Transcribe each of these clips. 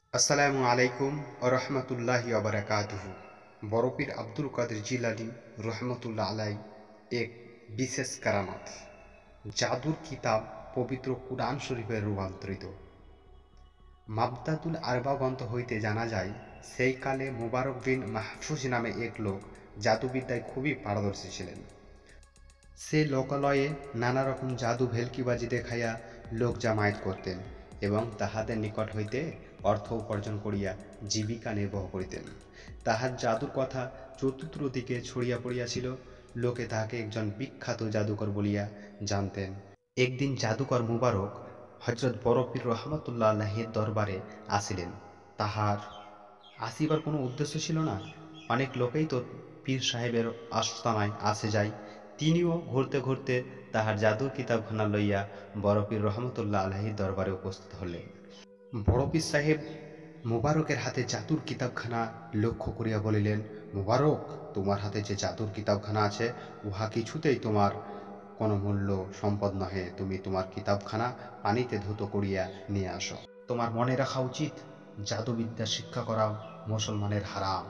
আসসালামু আলাইকুম রহমতুল্লাহি ওবারাকাতুহু। বড়পীর আব্দুল কাদের জিলানী রহমতুল্লাহ আলাই এক বিশেষ কারামাত। জাদুর কিতাব পবিত্র কুরআন শরীফে রূপান্তরিত। মাবদাতুল আরবা গ্রন্থ হইতে জানা যায়, সেই কালে মুবারক বিন মাহফুজ নামে এক লোক জাদুবিদ্যায় খুবই পারদর্শী ছিলেন। সে লোকালয়ে নানা রকম জাদু ভেলকিবাজি দেখাইয়া লোক জামায়াত করতেন এবং তাহাদের নিকট হইতে অর্থ উপার্জন করিয়া জীবিকা নির্বাহ করিতেন। তাহার জাদুর কথা চতুর্দিকে ছড়িয়া পড়িয়াছিল। লোকে তাহাকে একজন বিখ্যাত জাদুকর বলিয়া জানতেন। একদিন জাদুকর মুবারক হযরত বড় পীর রহমতুল্লাহ আলাইহির দরবারে আসিলেন। তাহার আসিবার কোনো উদ্দেশ্য ছিল না। অনেক লোকেই তো পীর সাহেবের আস্তানায় আসে যায়। তিনিও ঘুরতে ঘুরতে তাহার জাদুর কিতাবখানা লইয়া বড় পীর রহমতুল্লাহ আলাইহির দরবারে উপস্থিত হলেন। বড় পীর সাহেব মুবারকের হাতে জাদুর কিতাবখানা লক্ষ্য করিয়া বলিলেন, মুবারক, তোমার হাতে যে জাদুর কিতাবখানা আছে, উহা কিছুতেই তোমার কোনো মূল্য সম্পদ নহে। তুমি তোমার কিতাবখানা পানিতে ধৌত করিয়া নিয়ে আসো। তোমার মনে রাখা উচিত, জাদুবিদ্যা শিক্ষা করা মুসলমানের হারাম।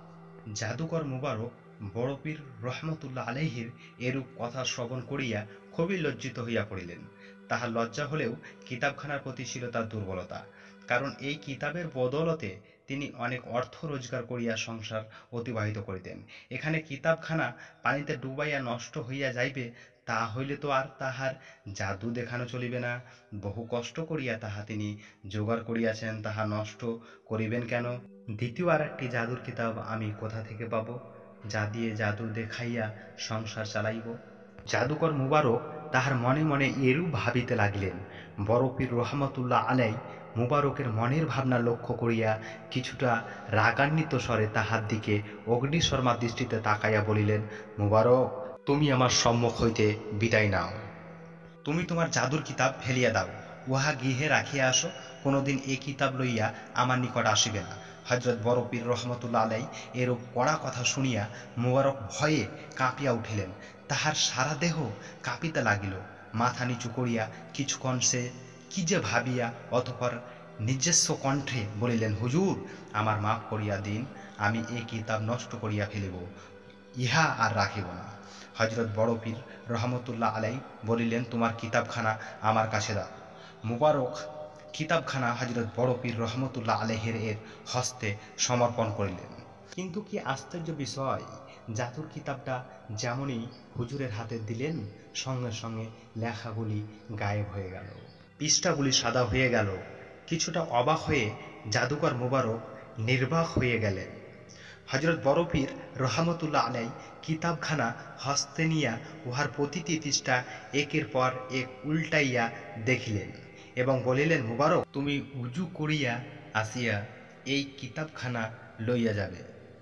জাদুকর মুবারক বড় পীর রহমতুল্লাহ আলাইহির এরূপ কথা শ্রবণ করিয়া খুবই লজ্জিত হইয়া পড়িলেন। তাহার লজ্জা হলেও কিতাবখানার প্রতি ছিল তার দুর্বলতা। কারণ এই কিতাবের বদলতে তিনি অনেক অর্থ রোজগার করিয়া সংসার অতিবাহিত করিতেন। এখানে কিতাবখানা পানিতে ডুবাইয়া নষ্ট হইয়া যাইবে, তা হইলে তো আর তাহার জাদু দেখানো চলিবে না। বহু কষ্ট করিয়া তাহা তিনি জোগাড় করিয়াছেন, তাহা নষ্ট করিবেন কেন? দ্বিতীয় আর একটি জাদুর কিতাব আমি কোথা থেকে পাব, যা দিয়ে জাদু দেখাইয়া সংসার চালাইব? জাদুকর মুবারক তাহার মনে মনে এরূপ ভাবিতে লাগিলেন। বড় পীর রহমতুল্লাহ আলাই মুবারকের মনের ভাবনা লক্ষ্য করিয়া কিছুটা রাগান্বিত স্বরে তাহার দিকে অগ্নিশর্মা দৃষ্টিতে তাকাইয়া বলিলেন, মুবারক, তুমি আমার সম্মুখ হইতে বিদায় নাও। তুমি তোমার জাদুর কিতাব ফেলিয়া দাও, উহা গৃহে রাখিয়া আসো। কোনোদিন এই কিতাব লইয়া আমার নিকট আসিবে না। হযরত বড় পীর রহমতুল্লাহ আলাই এরূপ কড়া কথা শুনিয়া মুবারক ভয়ে কাঁপিয়া উঠিলেন। তাহার সারা দেহ কাঁপিতে লাগিল। মাথা নিচু করিয়া কিছুক্ষণ সে কি যে ভাবিয়া অতঃপর নিজস্ব কণ্ঠে বলিলেন, হুজুর, আমার মাফ করিয়া দিন, আমি এই কিতাব নষ্ট করিয়া ফেলিব, ইহা আর রাখিব না। হযরত বড় পীর রহমতুল্লাহ আলাই বলিলেন, তোমার কিতাবখানা আমার কাছে দাও। মুবারক কিতাবখানা হযরত বড় পীর রহমতুল্লাহ আলাইহির এর হস্তে সমর্পণ করিলেন। কিন্তু কি আশ্চর্য বিষয়, জাদুর কিতাবটা যেমনই হুজুরের হাতে দিলেন, সঙ্গে সঙ্গে লেখাগুলি গায়েব হয়ে গেল, পৃষ্ঠাগুলি সাদা হয়ে গেল। কিছুটা অবাক হয়ে জাদুকর মুবারক নির্বাক হয়ে গেলেন। হযরত বড় পীর রহমতুল্লাহ আলাই কিতাবখানা হস্তে নিয়া উহার প্রতিটি পৃষ্ঠা একের পর এক উল্টাইয়া দেখিলেন এবং বলিলেন, মুবারক, তুমি উজু করিয়া আসিয়া এই কিতাবখানা লইয়া যাবে।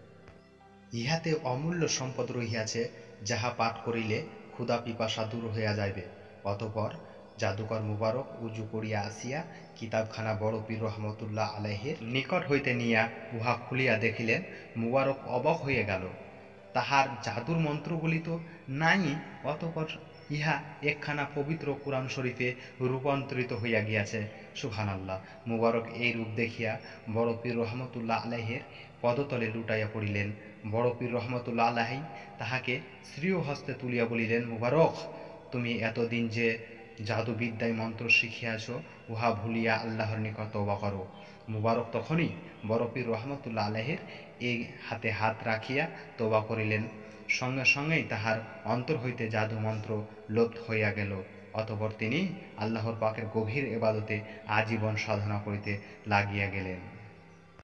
ইহাতে অমূল্য সম্পদ রহিয়াছে, যাহা পাঠ করিলে ক্ষুধা পিপাসা দূর হইয়া যাইবে। অতঃপর জাদুকর মুবারক উজু করিয়া আসিয়া কিতাবখানা বড় পীর রহমতুল্লাহ আলাইহির নিকট হইতে নিয়া উহা খুলিয়া দেখিলেন। মুবারক অবাক হইয়া গেল, তাহার জাদুর মন্ত্রগুলি তো নাই। অতঃপর ইহা একখানা পবিত্র কুরআন শরীফে রূপান্তরিত হইয়া গিয়াছে। সুবহানাল্লাহ! মুবারক এই রূপ দেখিয়া বড় পীর রহমতুল্লাহ আলাইহির পদতলে লুটাইয়া পড়িলেন। বড় পীর রহমতুল্লাহ আলাইহি তাহাকে শ্রীয় হস্তে তুলিয়া বলিলেন, মুবারক, তুমি এতদিন যে জাদুবিদ্যায় মন্ত্র শিখিয়াছ, উহা ভুলিয়া আল্লাহর নিকট তওবা করো। মুবারক তখনই বড় পীর রহমতুল্লাহ আলাইহির এই হাতে হাত রাখিয়া তওবা করিলেন। সঙ্গে সঙ্গেই তাহার অন্তর হইতে জাদু মন্ত্র লোপ হইয়া গেল। অতঃপর তিনি আল্লাহর পাকের গভীর ইবাদতে আজীবন সাধনা করিতে লাগিয়া গেলেন।